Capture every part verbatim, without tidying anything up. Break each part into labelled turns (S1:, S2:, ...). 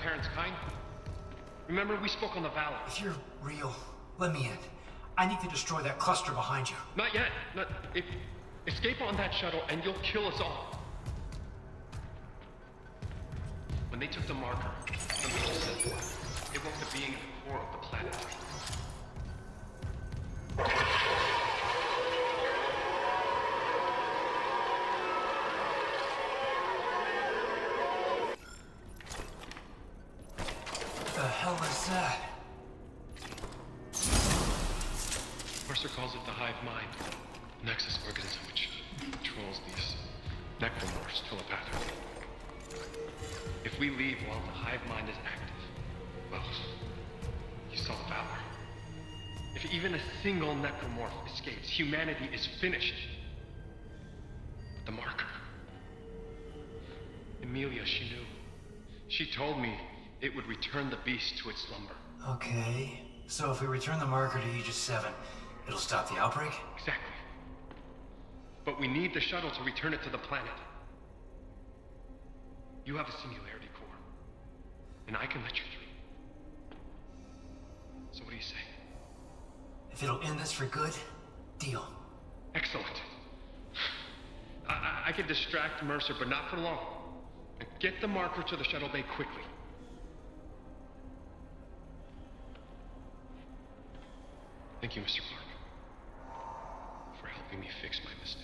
S1: parents' kind? Remember, we spoke on the valley.
S2: If you're real, let me in. I need to destroy that cluster behind you.
S1: Not yet. Not, if, escape on that shuttle and you'll kill us all. When they took the marker, the leader said it woke the being at the core of the planet.
S2: The hell is that?
S1: Mercer calls it the hive mind, a nexus organism which controls these necromorphs telepathically. If we leave while the hive mind is active, well, you saw Valor. If even a single necromorph escapes, humanity is finished. But the marker. Emilia, she knew. She told me it would return the beast to its slumber.
S2: Okay, so if we return the marker to Aegis seven, it'll stop the outbreak?
S1: Exactly. But we need the shuttle to return it to the planet. You have a singularity core, and I can let you through. So what do you say?
S2: If it'll end this for good, deal.
S1: Excellent. I, I, I can distract Mercer, but not for long. And get the marker to the shuttle bay quickly. Thank you, Mister Clark, for helping me fix my mistakes.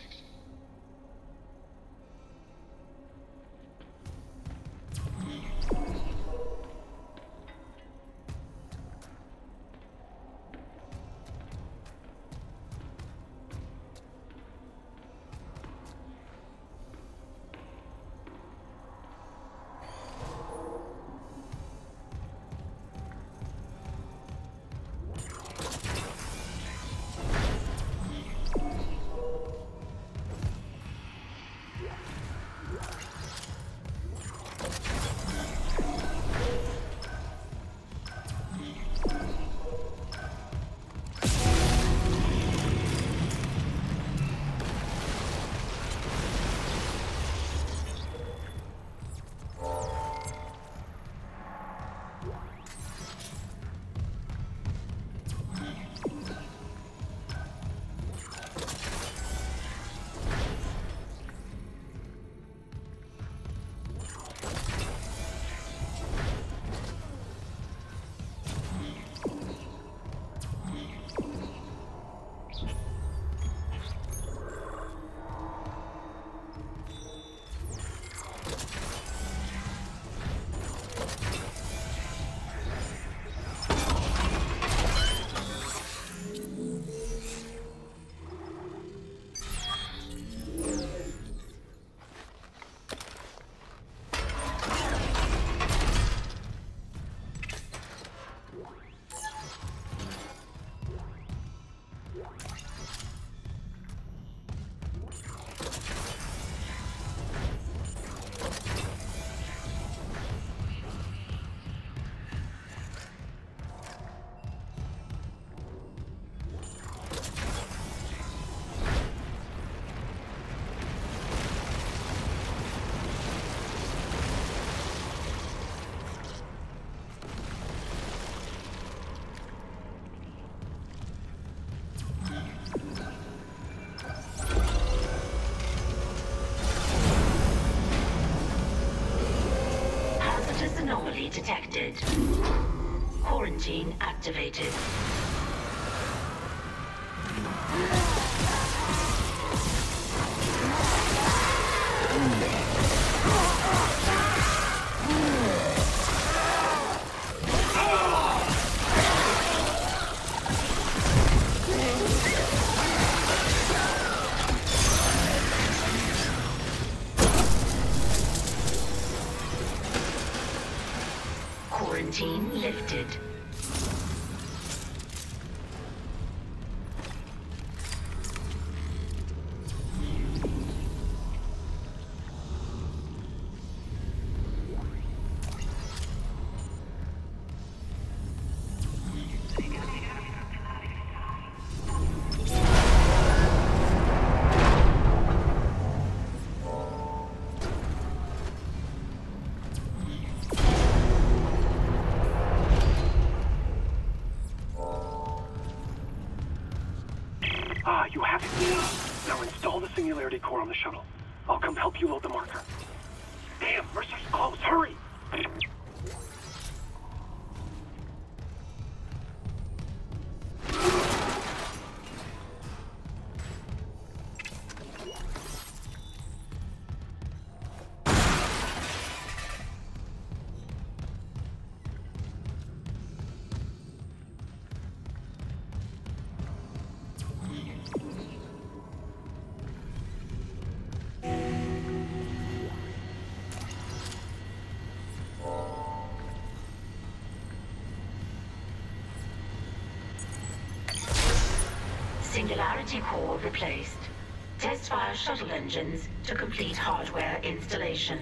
S3: Anomaly detected. Quarantine activated. Quarantine lifted.
S4: Now install the singularity core on the shuttle. I'll come help you load the marker. Damn, Mercer's close, hurry!
S3: Singularity core replaced. Test fire shuttle engines to complete hardware installation.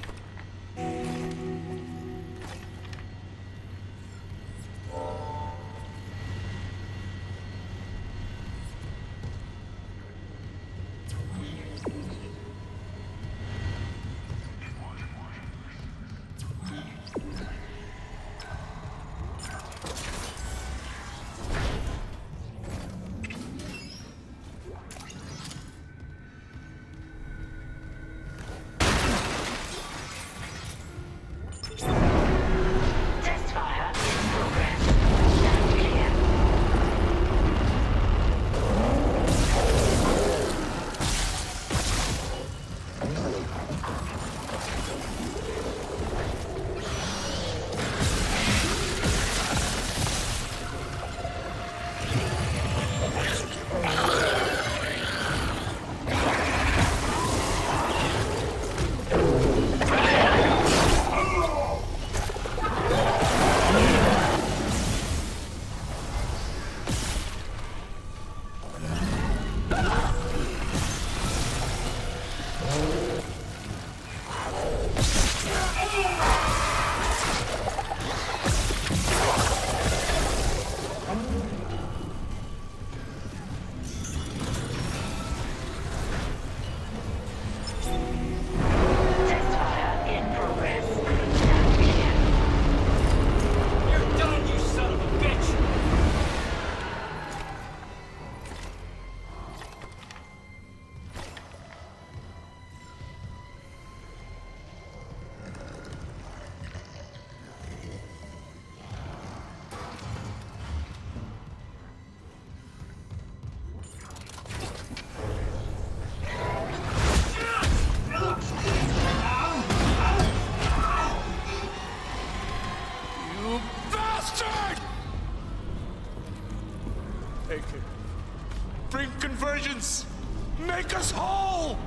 S5: Bring convergence! Make us whole!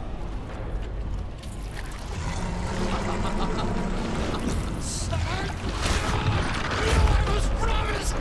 S5: I was promised!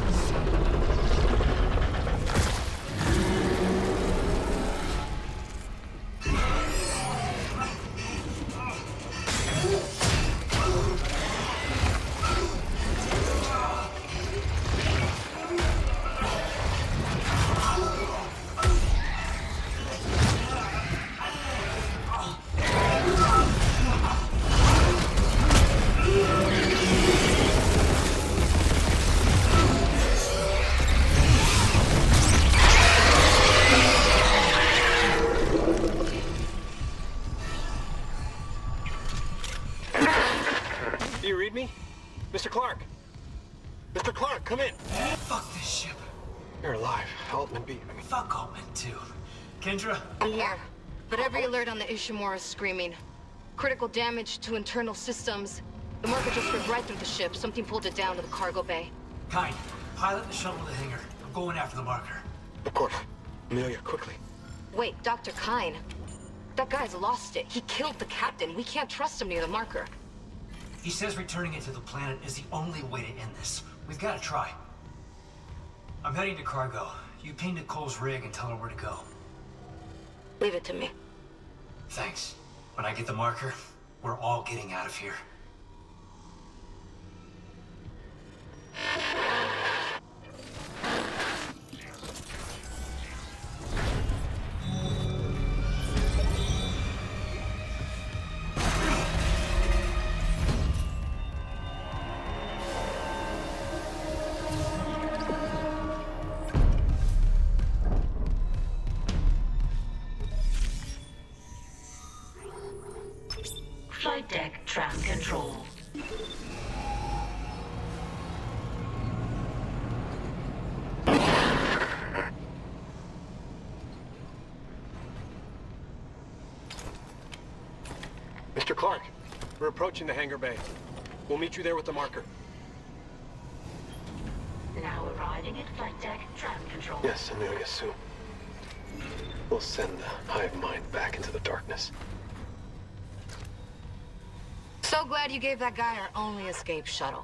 S4: Do you read me? Mister Clark! Mister Clark, come in!
S2: Fuck this ship.
S4: You're alive. Altman beat me.
S2: Fuck Altman, too. Kendra?
S6: I'm here, but every alert on the Ishimura is screaming. Critical damage to internal systems. The marker just ripped right through the ship. Something pulled it down to the cargo bay.
S2: Kind, pilot the shuttle to the hangar. I'm going after the marker.
S4: Of course. Amelia, quickly.
S6: Wait, Doctor Kine. That guy's lost it. He killed the captain. We can't trust him near the marker.
S2: He says returning it to the planet is the only way to end this. We've got to try. I'm heading to cargo. You ping Nicole's rig and tell her where to go.
S6: Leave it to me.
S2: Thanks. When I get the marker, we're all getting out of here.
S3: tram control.
S4: Mister Clark, we're approaching the hangar bay. We'll meet you there with the marker.
S3: Now arriving at flight deck tram control.
S7: Yes, Amelia, soon. We'll send the hive mind back into the darkness.
S6: So glad you gave that guy our only escape shuttle.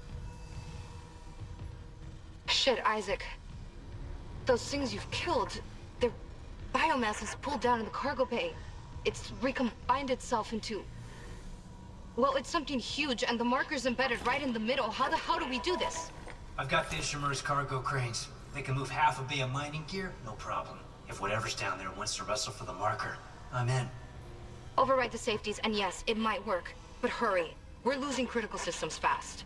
S6: Shit, Isaac. Those things you've killed, their biomass is pulled down in the cargo bay. It's recombined itself into... Well, it's something huge, and the marker's embedded right in the middle. How the hell do we do this?
S2: I've got the Ishimura's cargo cranes. They can move half a bay of mining gear, no problem. If whatever's down there wants to wrestle for the marker, I'm in.
S6: Override the safeties, and yes, it might work. But hurry. We're losing critical systems fast.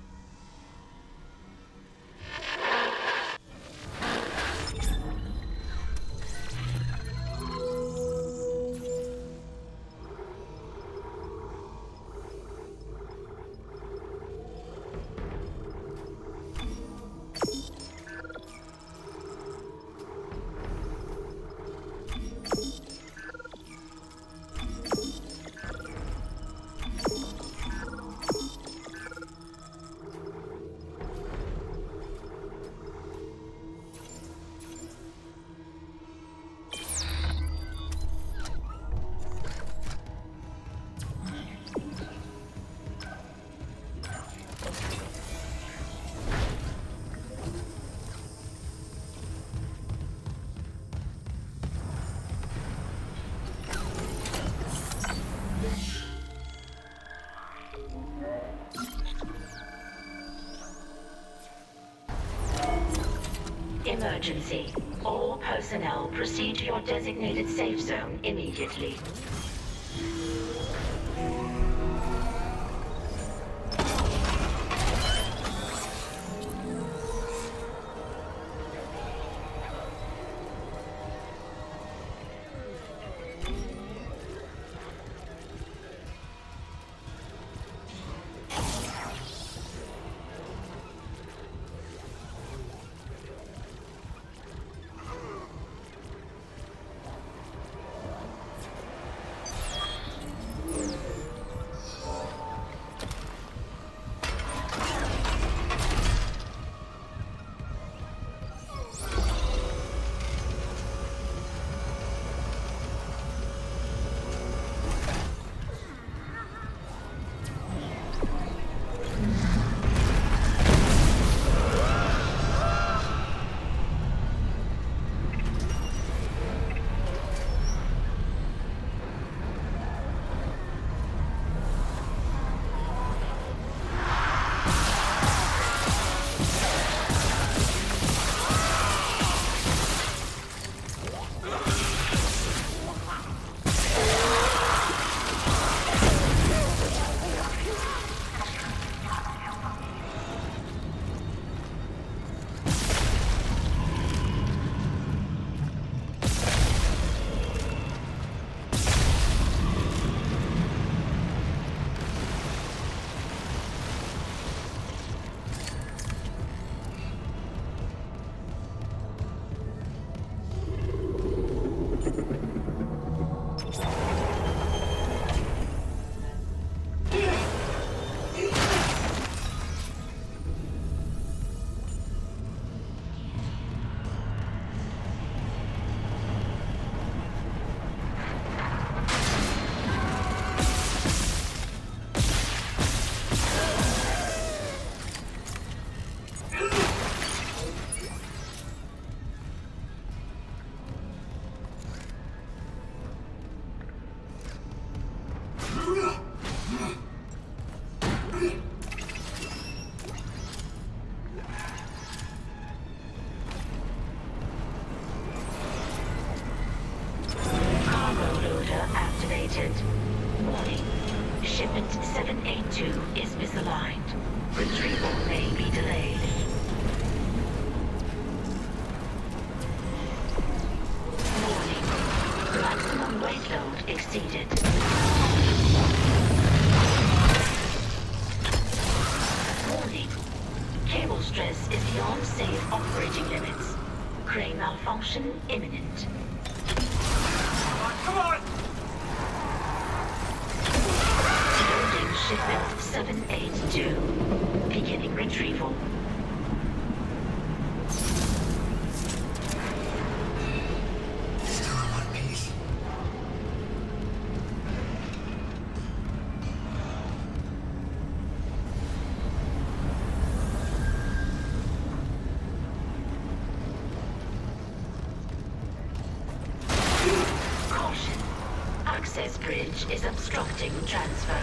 S3: Emergency. All personnel proceed to your designated safe zone immediately. Warning. Shipment seven eight two is misaligned. Retrieval may be delayed. Warning. Maximum weight load exceeded. beyond safe operating limits. Crane malfunction imminent.
S2: Come on!
S3: Loading shipment seven eight two. Beginning retrieval.
S2: Still in one piece.
S3: Caution. Access bridge is obstructing transfer.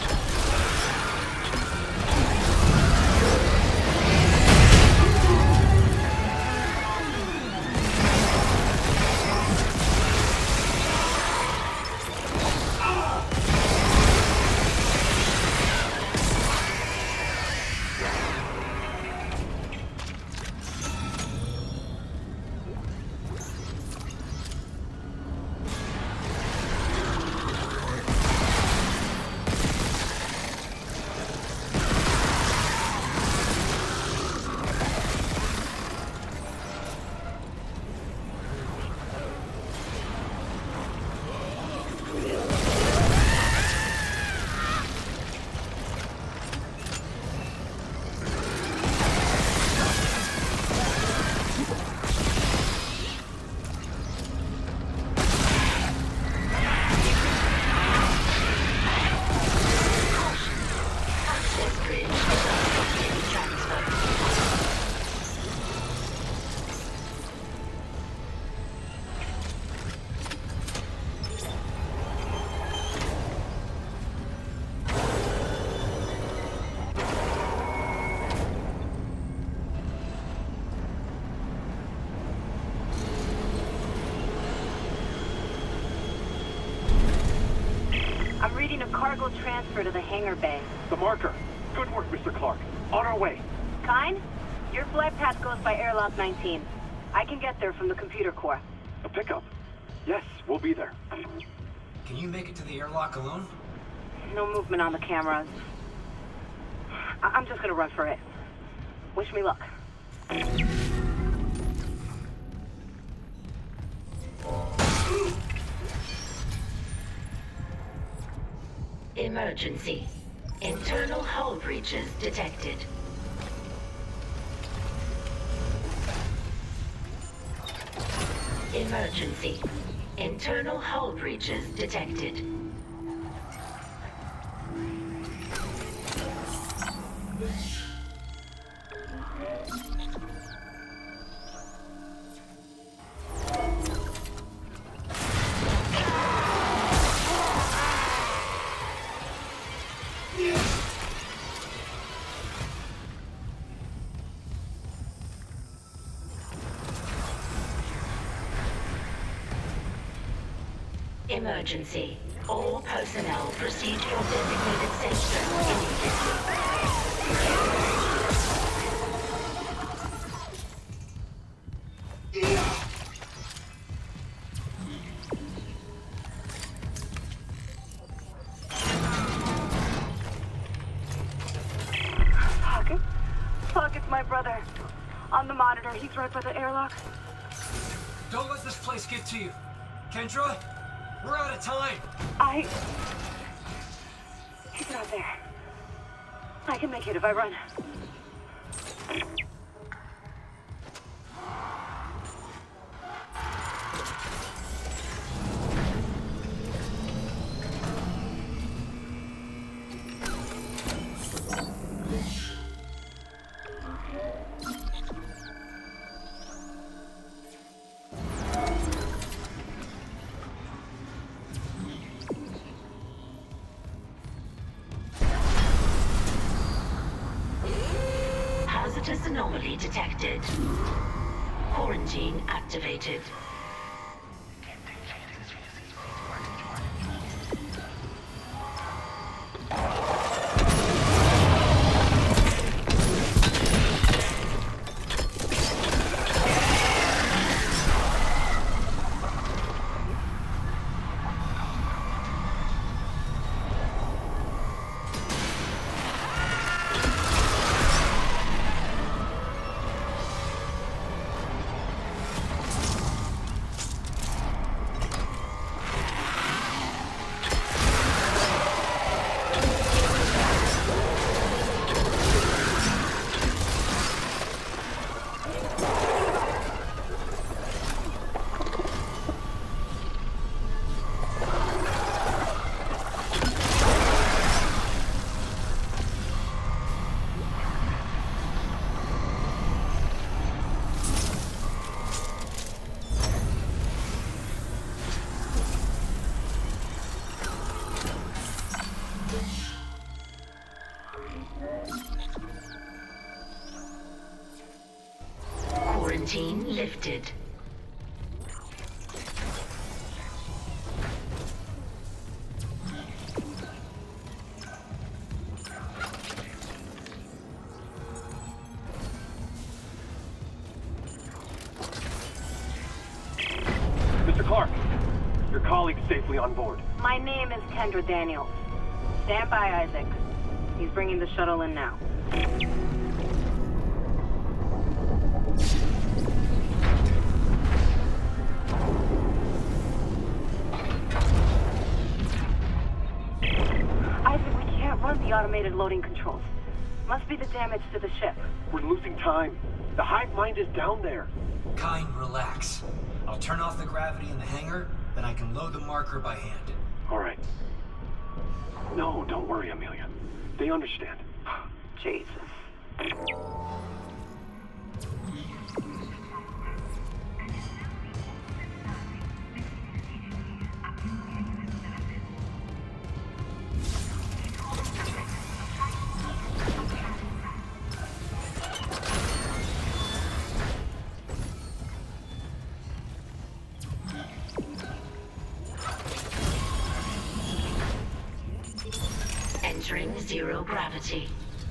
S8: I'm reading a cargo transfer to the hangar bay.
S4: The marker. Good work, Mister Clark. On our way.
S8: Kine, your flight path goes by airlock nineteen. I can get there from the computer core.
S4: A pickup. Yes, we'll be there.
S2: Can you make it to the airlock alone?
S8: No movement on the cameras. I I'm just gonna run for it. Wish me luck.
S3: Emergency. Internal hull breaches detected. Emergency. Internal hull breaches detected. Emergency. All personnel proceed to your designated safe zone immediately.
S8: Pocket? Pocket's my brother. On the monitor, he's right by the airlock.
S2: Don't let this place get to you. Kendra, we're out of time.
S8: I... He's not there. I can make it if I run.
S3: Hazardous anomaly detected. Quarantine activated. lifted.
S4: Mister Clark, your colleague's safely on board.
S8: My name is Kendra Daniels. Stand by, Isaac. He's bringing the shuttle in now. Isaac, we can't run the automated loading controls. Must be the damage to the ship.
S4: We're losing time. The hive mind is down there.
S2: Kind, relax. I'll turn off the gravity in the hangar, then I can load the marker by hand.
S4: All right. No, don't worry, Amelia. They understand.
S8: Jesus.
S3: Entering zero gravity.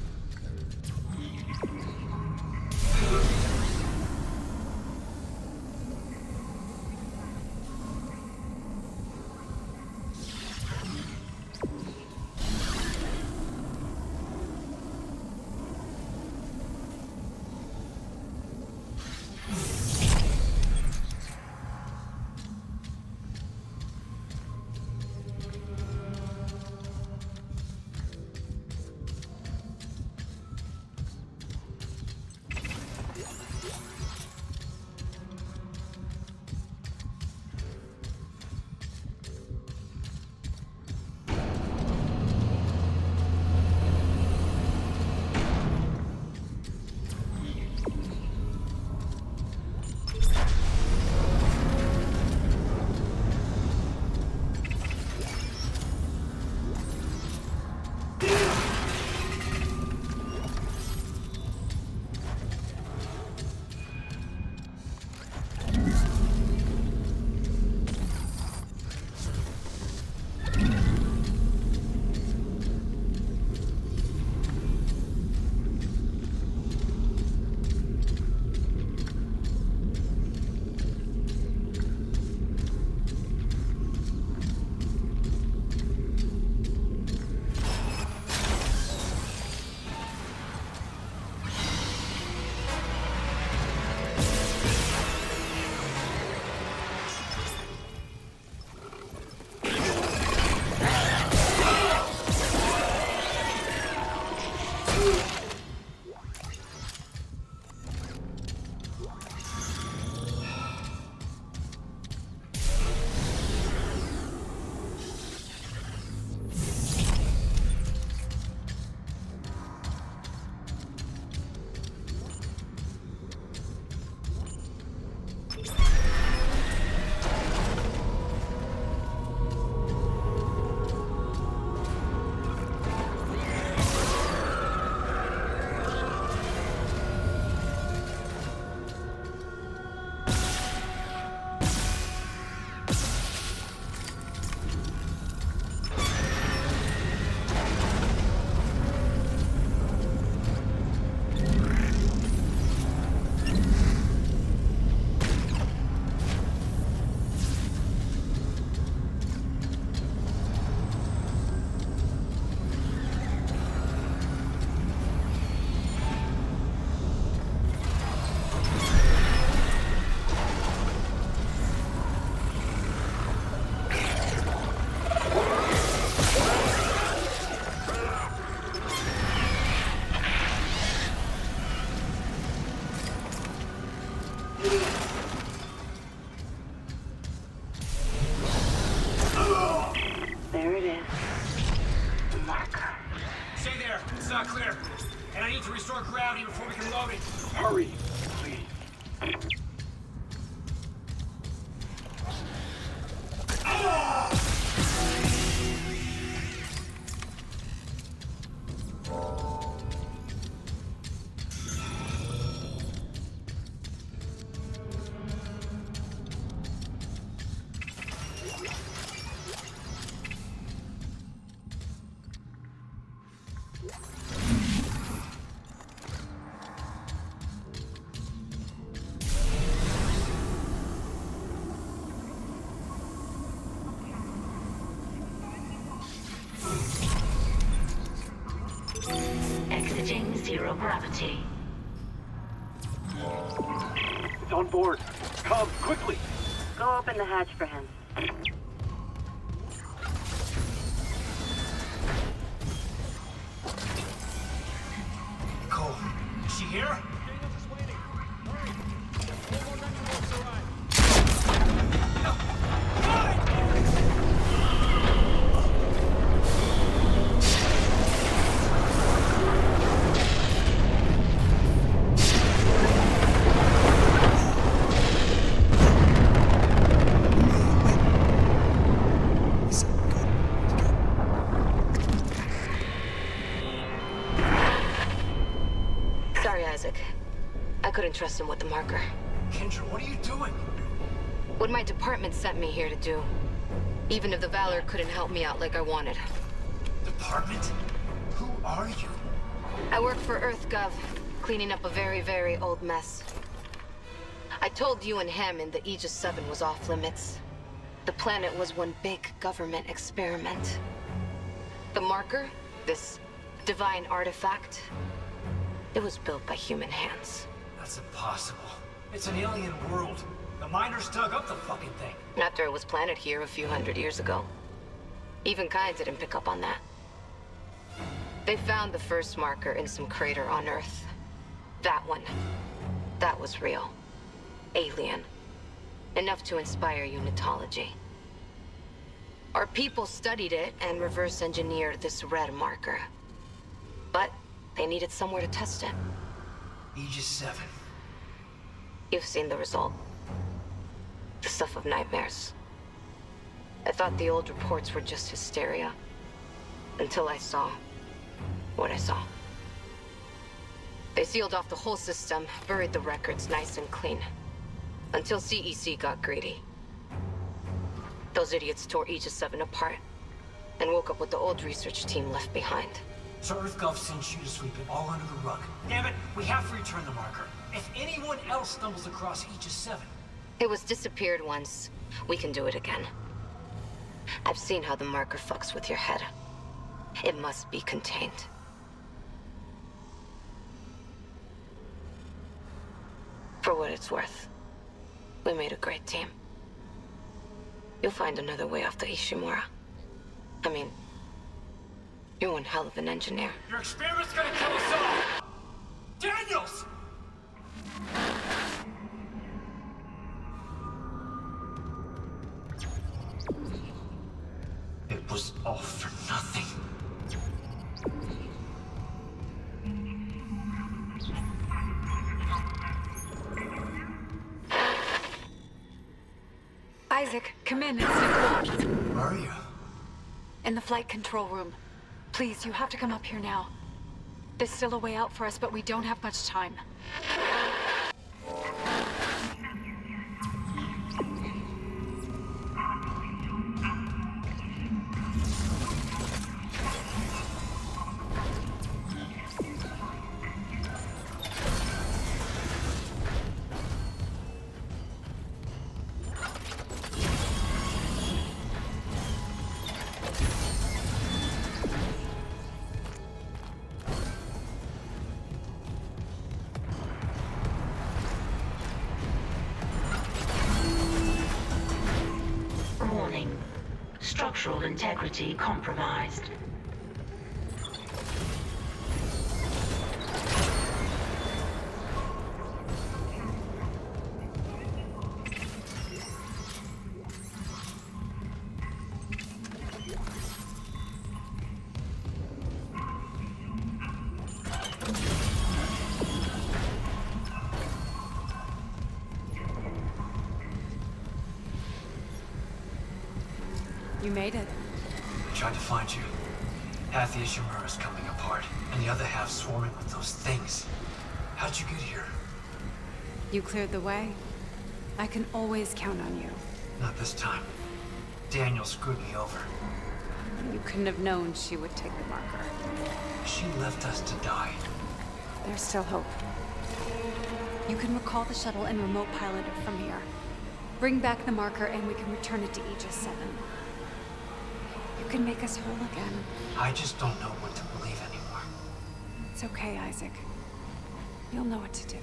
S4: Hurry, please.
S3: zero gravity.
S4: It's on board. Come, quickly!
S8: Go open the hatch for him.
S2: Nicole, is she here?
S6: I couldn't trust him with the marker.
S2: Kendra, what are you doing?
S6: What my department sent me here to do. Even if the Valor couldn't help me out like I wanted.
S2: Department? Who are you?
S6: I work for EarthGov, cleaning up a very, very old mess. I told you and him in the Aegis seven was off limits. The planet was one big government experiment. The marker, this divine artifact, it was built by human hands.
S2: That's impossible. It's an alien world. The miners dug up the fucking thing.
S6: After it was planted here a few hundred years ago. Even Kai didn't pick up on that. They found the first marker in some crater on Earth. That one. That was real. Alien. Enough to inspire unitology. Our people studied it and reverse engineered this red marker. But they needed somewhere to test it.
S2: Aegis seven.
S6: You've seen the result. The stuff of nightmares. I thought the old reports were just hysteria. Until I saw what I saw. They sealed off the whole system, buried the records nice and clean. Until C E C got greedy. Those idiots tore Aegis seven apart, and woke up with the old research team left behind.
S2: So EarthGov sends you to sweep it all under the rug. Damn it, we have to return the marker. If anyone else stumbles across Aegis seven...
S6: It was disappeared once. We can do it again. I've seen how the marker fucks with your head. It must be contained. For what it's worth, we made a great team. You'll find another way off the Ishimura. I mean, you're one hell of an engineer.
S2: Your experiment's gonna kill us all! Daniels! It was all for nothing.
S9: Isaac, come in. It's Nicole.
S2: Where are you?
S9: In the flight control room. Please, you have to come up here now. There's still a way out for us, but we don't have much time.
S3: Warning. Structural integrity compromised.
S9: You made it.
S2: I tried to find you. Half the Ishimura is coming apart, and the other half swarming with those things. How'd you get here?
S9: You cleared the way. I can always count on you.
S2: Not this time. Daniel screwed me over.
S9: You couldn't have known she would take the marker.
S2: She left us to die.
S9: There's still hope. You can recall the shuttle and remote pilot it from here. Bring back the marker and we can return it to Aegis seven. You can make us whole again.
S2: I just don't know what to believe anymore.
S9: It's okay, Isaac. You'll know what to do.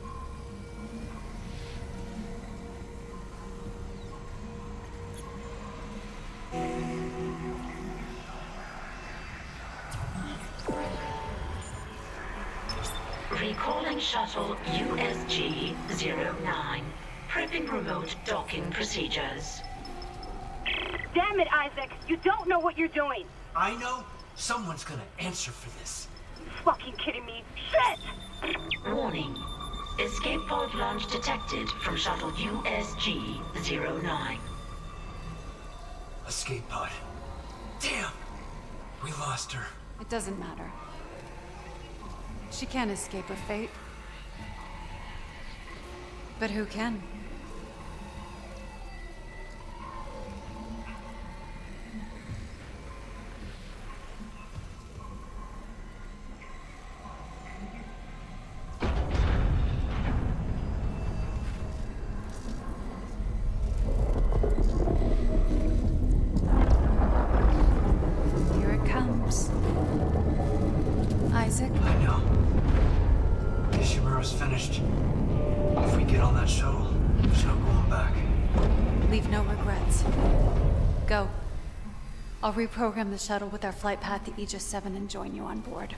S3: Recalling shuttle U S G zero nine. Prepping remote docking procedures.
S8: Damn it, Isaac! You don't know what you're doing!
S2: I know. Someone's gonna answer for this.
S8: Fucking kidding me? Shit!
S3: Warning. Escape pod launch detected from shuttle U S G zero nine.
S2: Escape pod. Damn! We lost her.
S9: It doesn't matter. She can't escape her fate. But who can? Here it comes. Isaac?
S2: I know. Ishimura's finished. If we get on that shuttle, there's no going back.
S9: Leave no regrets. Go. I'll reprogram the shuttle with our flight path to Aegis seven and join you on board.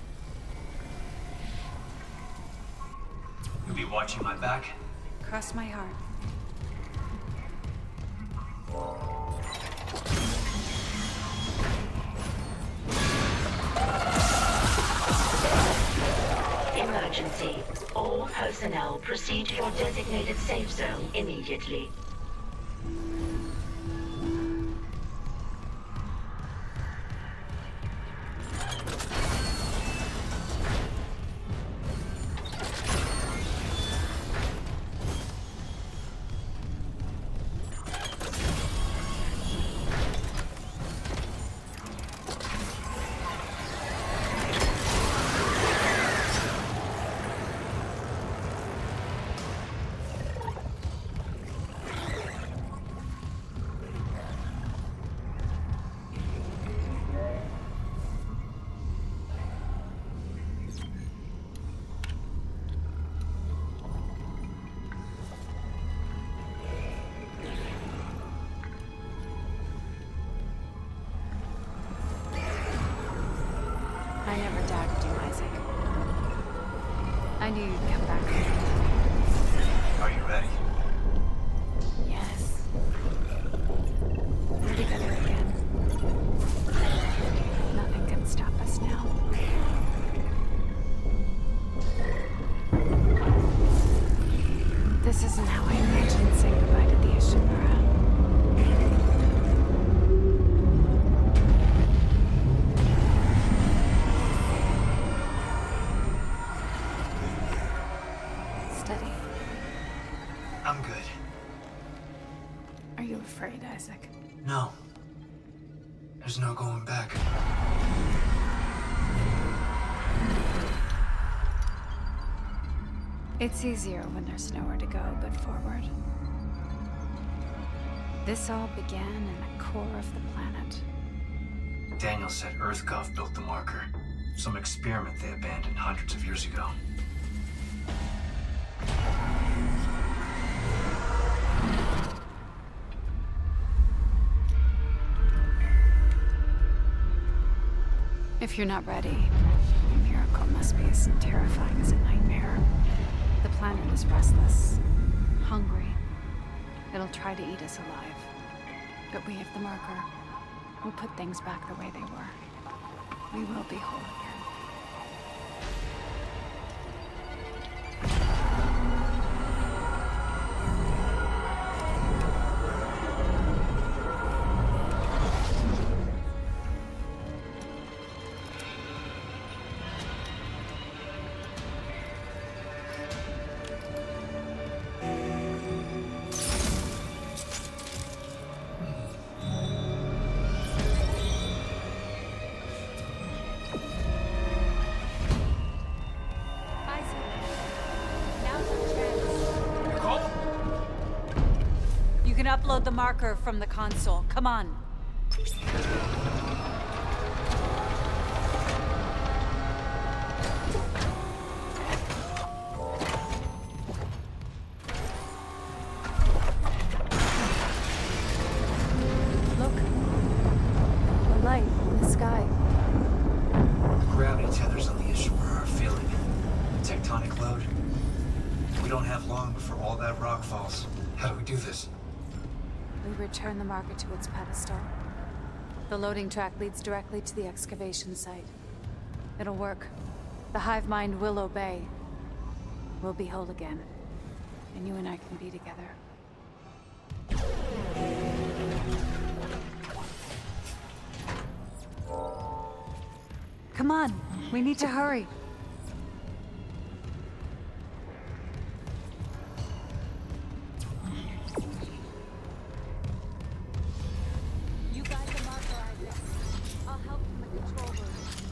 S2: You'll be watching my back?
S9: Cross my heart.
S3: Emergency. All personnel proceed to your designated safe zone immediately.
S9: I never doubted you, Isaac. I knew you'd come back.
S2: Are you ready?
S9: Yes. We're together again. Nothing can stop us now. This isn't how I imagined saying goodbye to the Ishimura. Steady.
S2: I'm good.
S9: Are you afraid, Isaac?
S2: No. There's no going back.
S9: It's easier when there's nowhere to go but forward. This all began in the core of the planet.
S2: Daniel said EarthGov built the marker. Some experiment they abandoned hundreds of years ago.
S9: If you're not ready, a miracle must be as terrifying as a nightmare. The planet is restless, hungry. It'll try to eat us alive. But we have the marker. We'll put things back the way they were. We will be whole again. You can upload the marker from the console. Come on. return the marker to its pedestal. The loading track leads directly to the excavation site. It'll work. The hive mind will obey. We'll be whole again. And you and I can be together. Come on, we need to hurry. You guys the marker, Isaac. I'll help from the control room.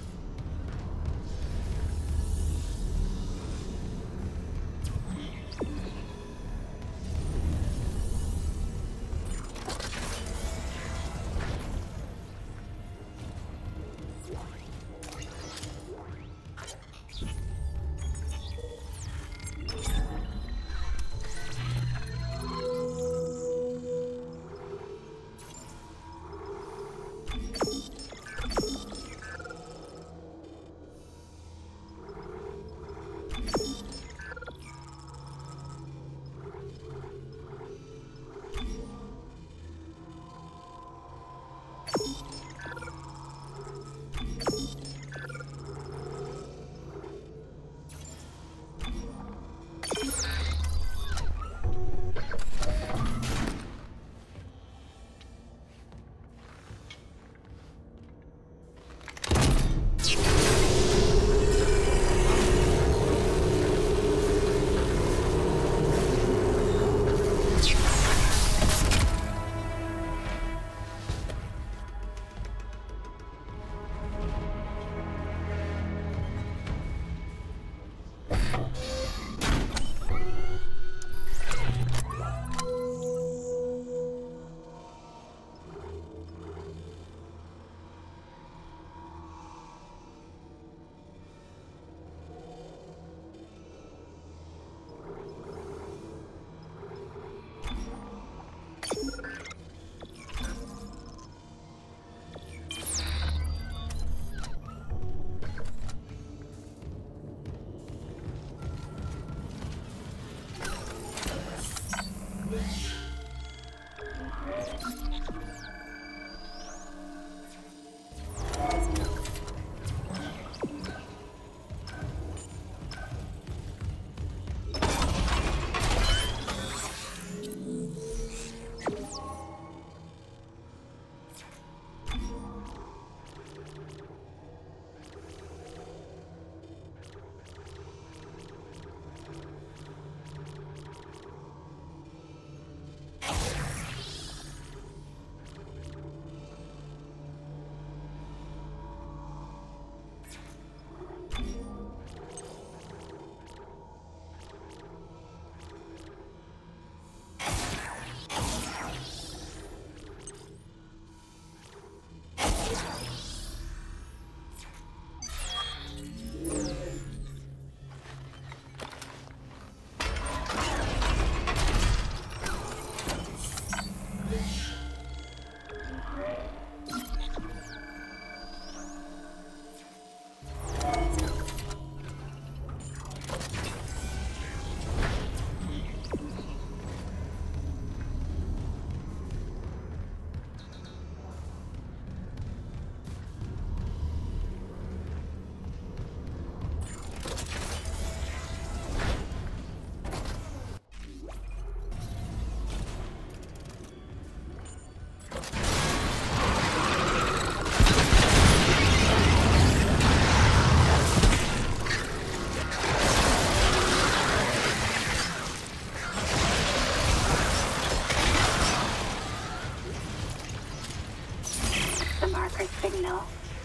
S8: signal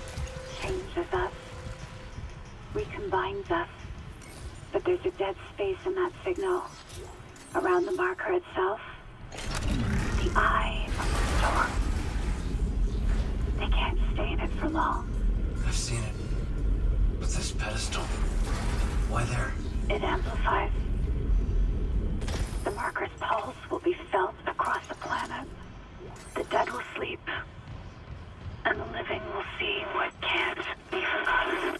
S8: changes us, recombines us. But there's a dead space in that signal. Around the marker itself. The eye of the storm. They can't stay in it for long.
S2: I've seen it. But this pedestal, why there?
S8: It amplifies. The marker's pulse will be felt across the planet. The dead will sleep. And the living will see what can't be forgotten.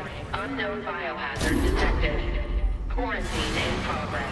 S3: Unknown biohazard detected. Quarantine in progress.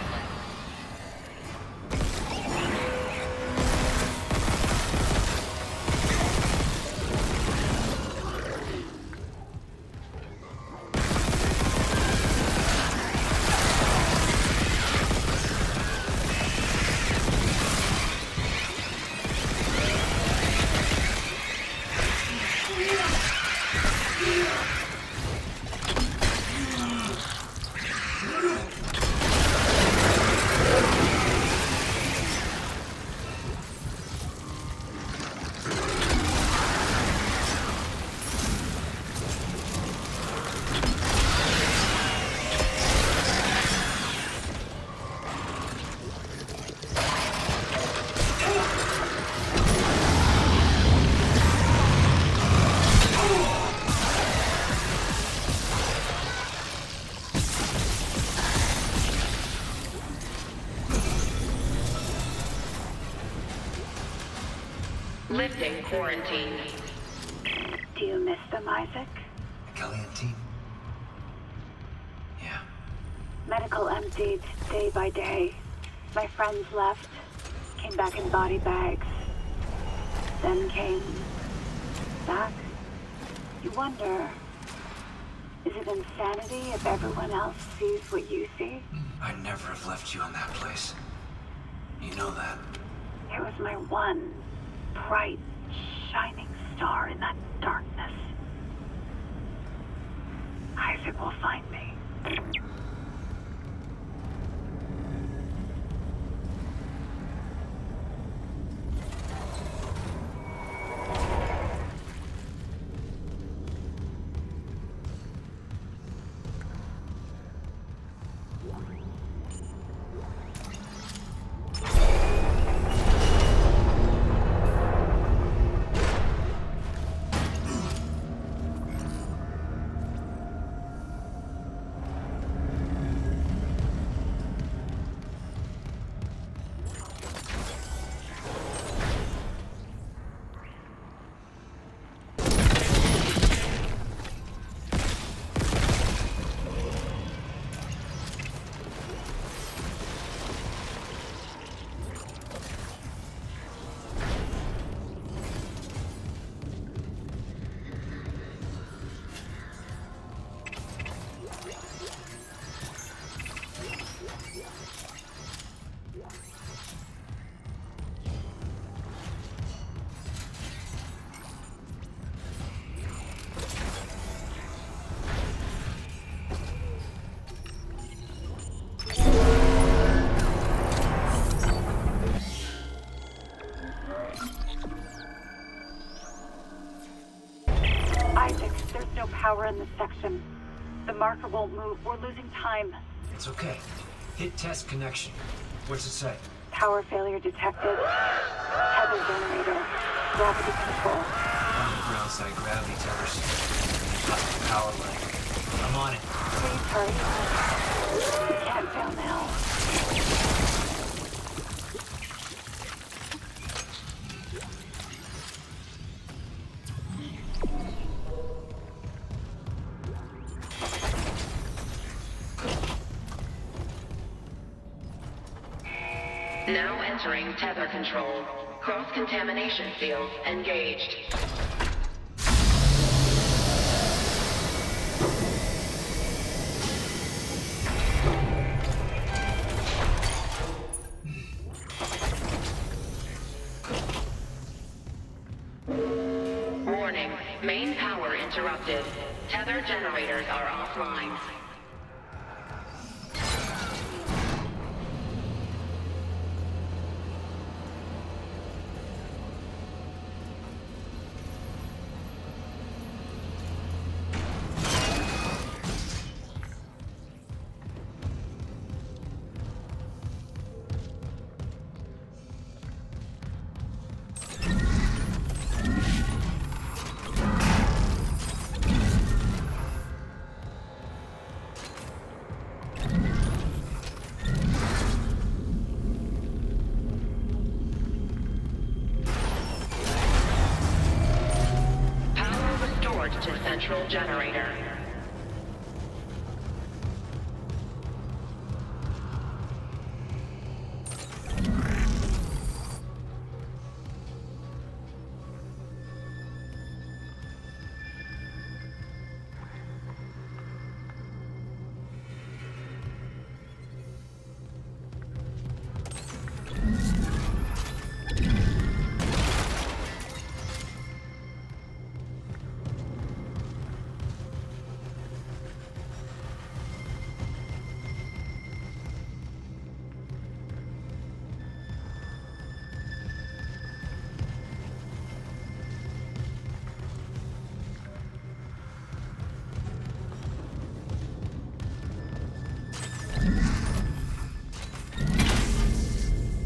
S3: Lifting quarantine.
S8: Do you miss them, Isaac?
S2: The Kelly team? Yeah.
S8: Medical emptied day by day. My friends left, came back in body bags. Then came back. You wonder, is it insanity if everyone else sees what you see?
S2: I'd never have left you in that place. You know that.
S8: It was my one bright, shining star in that darkness. Isaac will find me. Power in this section. The marker won't move. We're losing time.
S2: It's okay. Hit test connection. What's it say?
S8: Power failure detected. Tether generator. Gravity control.
S2: Underground side gravity tethers. Got the power line. I'm on it.
S8: Please hurry. We can't fail now.
S3: Now entering tether control. Cross-contamination field engaged. Warning, main power interrupted. Tether generators are offline. Central generator.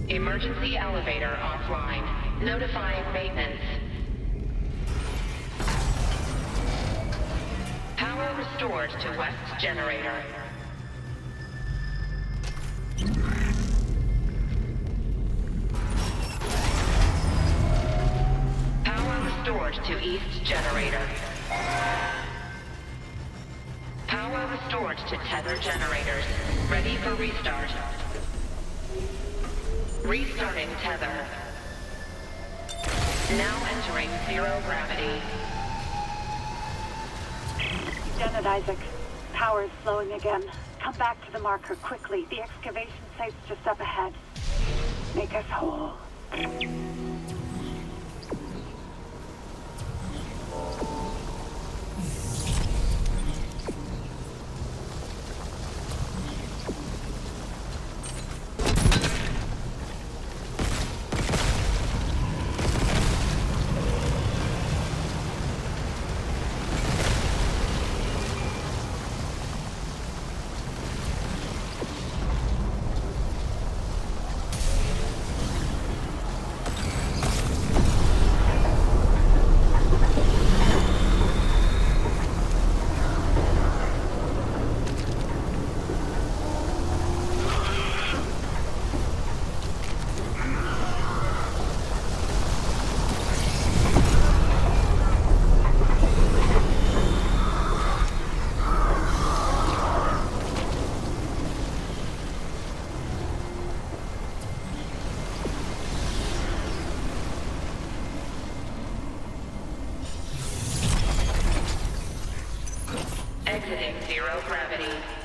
S3: Emergency elevator offline. Notifying maintenance. Power restored to west generator. Power restored to east generator. Power restored to tether generators. Ready for restart. Restarting tether. Now entering zero gravity.
S8: Janet, Isaac. Power is flowing again. Come back to the marker quickly. The excavation site's just up ahead. Make us whole.
S3: Exiting zero gravity.